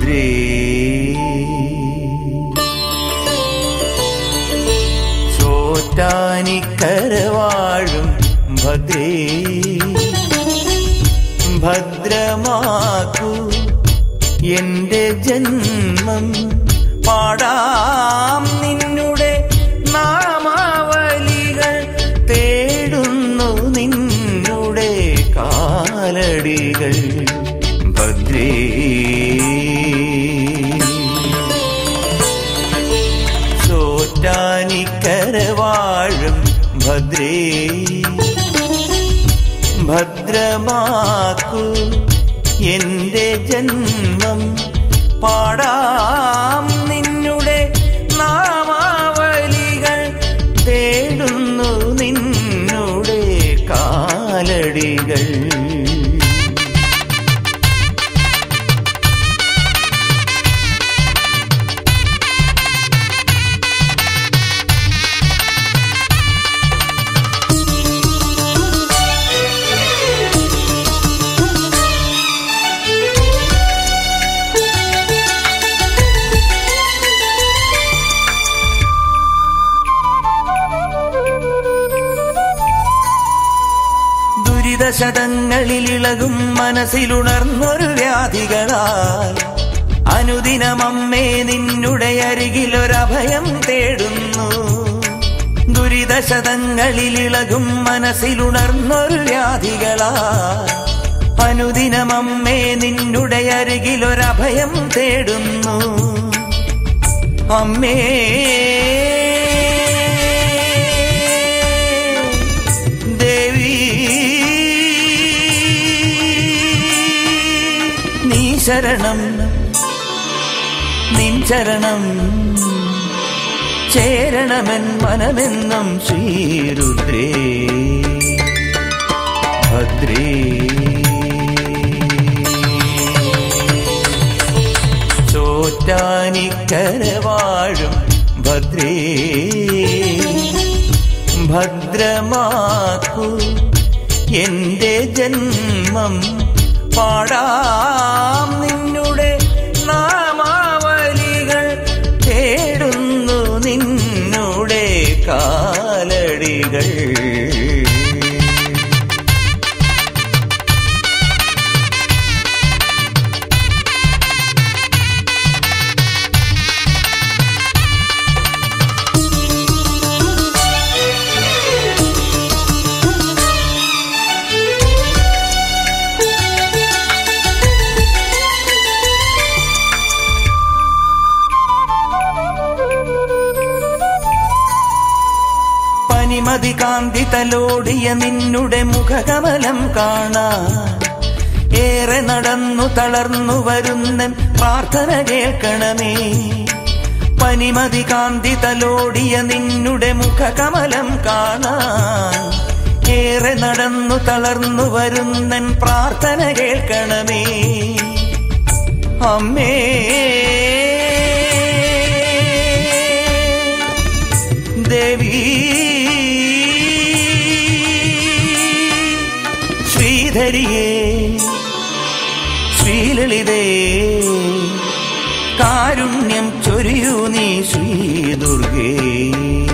ഭദ്രേ. ചോറ്റാനിക്കര വാഴും ഭദ്രേ, ഭദ്രമാക്കൂ എന്റെ ജന്മം. പാടാം നിന്നുടെ നാമാവലികൾ, തേടുന്നു നിന്നുടെ കാലടികൾ. ഭദ്രേ ചോറ്റാനിക്കര വാഴും ഭദ്രേ, ഭദ്രമാക്കൂ എന്റെ ജന്മം. പാടാം നിന്നുടെ നാമാവലികൾ, തേടുന്നു നിന്നുടെ കാലടികൾ. ദുരിതശതങ്ങളിലിളകും മനസ്സിലുണർന്നൊരു വ്യാധികളാൽ അനുദിനമമ്മേ നിന്നുടെ അരികിലൊരഭയം തേടുന്നു. ദുരിതശതങ്ങളിലിളകും മനസ്സിലുണർന്നൊരു വ്യാധികളാൽ അനുദിനമമ്മേ നിന്നുടെ അരികിലൊരഭയം തേടുന്നു. അമ്മേ ശരണം, നിൻ ചരണം ചേരണമെൻ മനമെന്നും ശ്രീരുദ്രേ. ഭദ്രേ ചോറ്റാനിക്കര വാഴും ഭദ്രേ, ഭദ്രമാക്കൂ എന്റെ ജന്മം. പാടാം നിന്നുടെ നാമാവലികൾ, തേടുന്നു നിന്നുടെ കാലടികൾ. മതികാന്തി തലോടിയ നിന്നുടെ മുഖകമലം കാണാൻ ഏറെ നടന്നു തളർന്നു വരുന്നൻ പ്രാർത്ഥന കേൾക്കണമേ. പനിമതികാന്തി തലോടിയ നിന്നുടെ മുഖകമലം കാണാൻ ഏറെ നടന്നു തളർന്നു വരുന്നൻ പ്രാർത്ഥന കേൾക്കണമേ. അമ്മേ ദേവി ശ്രീധരിയേ ശ്രീലളിതേ, കാരുണ്യം ചൊരിയൂ നീ ശ്രീ ദുർഗേ.